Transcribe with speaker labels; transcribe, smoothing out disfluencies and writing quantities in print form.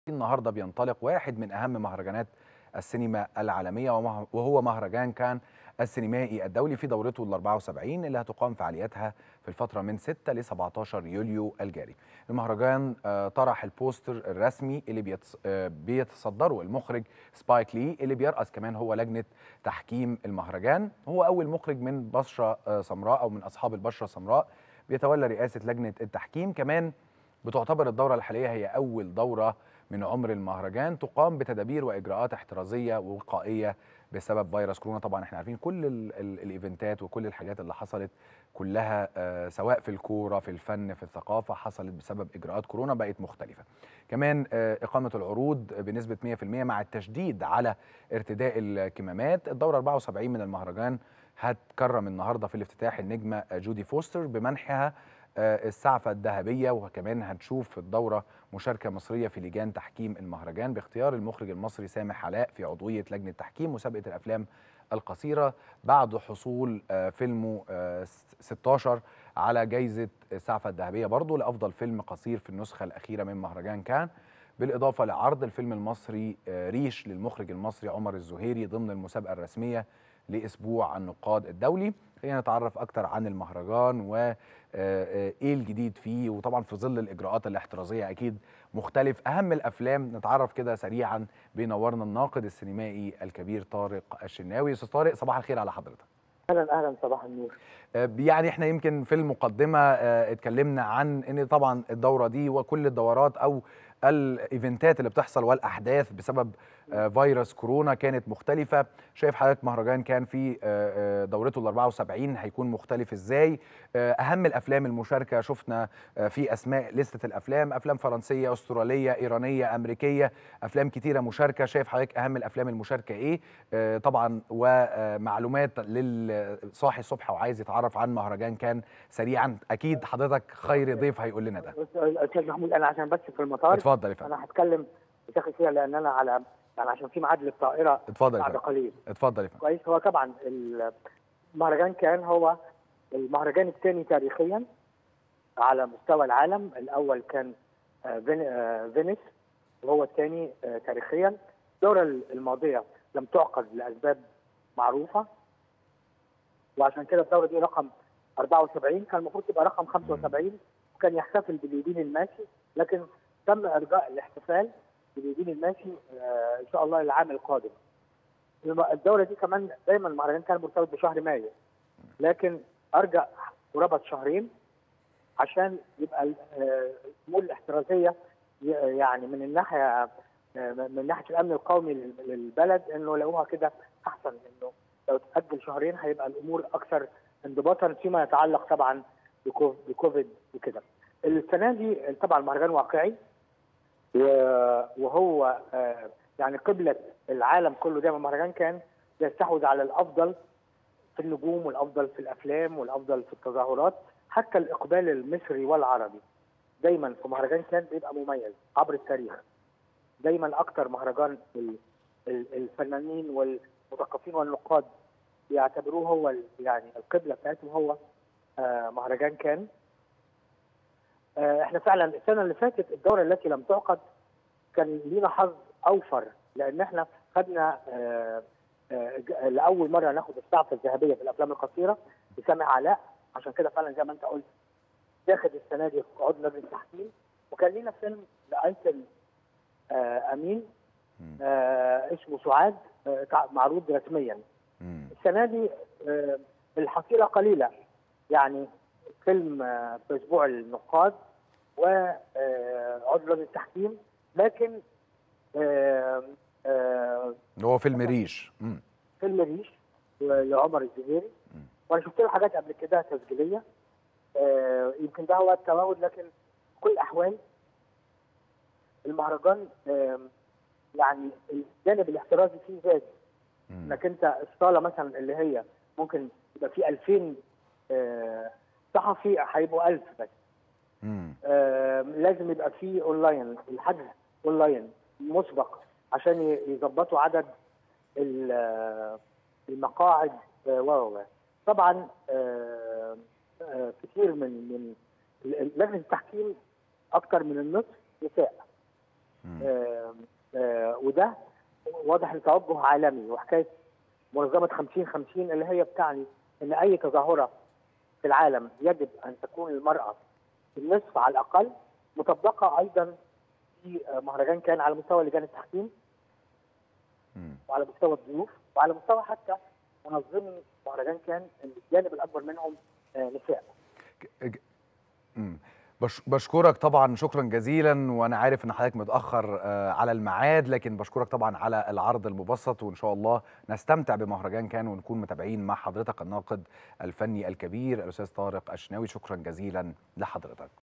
Speaker 1: النهارده بينطلق واحد من أهم مهرجانات السينما العالمية وهو مهرجان كان السينمائي الدولي في دورته ال 74 اللي هتقام فعالياتها في الفترة من 6 ل 17 يوليو الجاري. المهرجان طرح البوستر الرسمي اللي بيتصدره المخرج سبايك لي اللي بيرأس كمان هو لجنة تحكيم المهرجان. هو أول مخرج من بشرة سمراء أو من أصحاب البشرة السمراء بيتولى رئاسة لجنة التحكيم. كمان بتعتبر الدورة الحالية هي أول دورة من عمر المهرجان تقام بتدابير وإجراءات احترازية ووقائية بسبب فيروس كورونا. طبعا احنا عارفين كل الايفنتات وكل الحاجات اللي حصلت كلها سواء في الكورة في الفن في الثقافة حصلت بسبب إجراءات كورونا بقت مختلفة. كمان إقامة العروض بنسبة 100% مع التشديد على ارتداء الكمامات. الدورة 74 من المهرجان هتكرم النهارده في الافتتاح النجمة جودي فوستر بمنحها السعفة الذهبية، وكمان هنشوف في الدورة مشاركة مصرية في لجان تحكيم المهرجان باختيار المخرج المصري سامح علاء في عضوية لجنة تحكيم مسابقة الأفلام القصيرة بعد حصول فيلمه 16 على جائزة السعفة الذهبية برضه لأفضل فيلم قصير في النسخة الأخيرة من مهرجان كان، بالإضافة لعرض الفيلم المصري ريش للمخرج المصري عمر الزهيري ضمن المسابقة الرسمية لأسبوع النقاد الدولي. خلينا نتعرف أكتر عن المهرجان و ايه الجديد فيه، وطبعا في ظل الاجراءات الاحترازيه اكيد مختلف اهم الافلام. نتعرف كده سريعا بينورنا الناقد السينمائي الكبير طارق الشناوي. استاذ طارق صباح الخير على حضرتك.
Speaker 2: اهلا اهلا صباح النور.
Speaker 1: يعني احنا يمكن في المقدمه اتكلمنا عن ان طبعا الدوره دي وكل الدورات او الايفنتات اللي بتحصل والاحداث بسبب فيروس كورونا كانت مختلفه. شايف حضرتك مهرجان كان في دورته ال 74 هيكون مختلف ازاي؟ اهم الافلام المشاركه شفنا في اسماء لسته الافلام، افلام فرنسيه استراليه ايرانيه امريكيه، افلام كتيره مشاركه. شايف حضرتك اهم الافلام المشاركه ايه؟ طبعا ومعلومات للصاحي الصبح وعايز يتعرف عن مهرجان كان سريعا، اكيد حضرتك خير ضيف هيقول لنا ده.
Speaker 2: استاذ محمود، انا عشان بس في المطار
Speaker 1: اتفضل يا فندم.
Speaker 2: انا هتكلم بشكل سريع لان انا على يعني عشان في ميعاد للطائره
Speaker 1: اتفضل يا
Speaker 2: بعد
Speaker 1: فندم.
Speaker 2: قليل.
Speaker 1: اتفضل يا فندم.
Speaker 2: كويس. هو طبعا المهرجان كان هو المهرجان الثاني تاريخيا على مستوى العالم. الاول كان فينيس وهو الثاني تاريخيا. الدوره الماضيه لم تعقد لاسباب معروفه، وعشان كده الدوره دي رقم 74 كان المفروض تبقى رقم 75 وكان يحتفل باليوبيل الماشي، لكن تم ارجاء الاحتفال باليوبيل الماشي ان شاء الله العام القادم. الدوره دي كمان دايما المهرجان كان مرتبط بشهر مايو، لكن ارجع قرابه شهرين عشان يبقى الامور الاحترازيه يعني من ناحيه الامن القومي للبلد، انه لقوها كده احسن، انه لو تاجل شهرين هيبقى الامور اكثر انضباطا فيما يتعلق طبعا بكوفيد وكده. السنه دي طبعا المهرجان واقعي وهو يعني قبله العالم كله. دايما المهرجان كان يستحوذ على الافضل في النجوم والافضل في الافلام والافضل في التظاهرات. حتى الاقبال المصري والعربي دايما في مهرجان كان بيبقى مميز عبر التاريخ. دايما اكتر مهرجان الفنانين والمثقفين والنقاد بيعتبروه هو يعني القبله بتاعتهم هو مهرجان كان. احنا فعلا السنه اللي فاتت الدوره التي لم تعقد كان لينا حظ اوفر، لان احنا خدنا لاول مره ناخد السعفه الذهبيه في الافلام القصيره بسامح علاء. عشان كده فعلا زي ما انت قلت داخل السنه دي عضو لجنه التحكيم، وكان لينا فيلم لايتن امين اسمه سعاد معروض رسميا. السنه دي الحصيله قليله، يعني فيلم في اسبوع النقاد وعضو لجنه التحكيم، لكن
Speaker 1: هو فيلم ريش.
Speaker 2: فيلم ريش لعمر الزهيري، وانا شفت له حاجات قبل كده تسجيليه. يمكن ده هو التواجد، لكن كل الاحوال المهرجان يعني الجانب الاحترازي فيه زاد. انك انت الصاله مثلا اللي هي ممكن يبقى فيه 2000 صحفي هيبقوا 1000 بس. لازم يبقى فيه اونلاين، الحجز اونلاين مسبق عشان يظبطوا عدد المقاعد طبعا كتير من لجنه التحكيم اكثر من النصف نساء. وده واضح ان توجه عالمي، وحكايه منظمه 50-50 اللي هي بتعني ان اي تظاهره في العالم يجب ان تكون المراه في النصف على الاقل، مطبقه ايضا في مهرجان كان على مستوى لجان التحكيم وعلى مستوى الضيوف وعلى مستوى حتى منظمي مهرجان كان الجانب الاكبر منهم نساء.
Speaker 1: بشكرك طبعا شكرا جزيلا، وانا عارف ان حضرتك متاخر على الميعاد، لكن بشكرك طبعا على العرض المبسط، وان شاء الله نستمتع بمهرجان كان ونكون متابعين مع حضرتك الناقد الفني الكبير الاستاذ طارق الشناوي. شكرا جزيلا لحضرتك.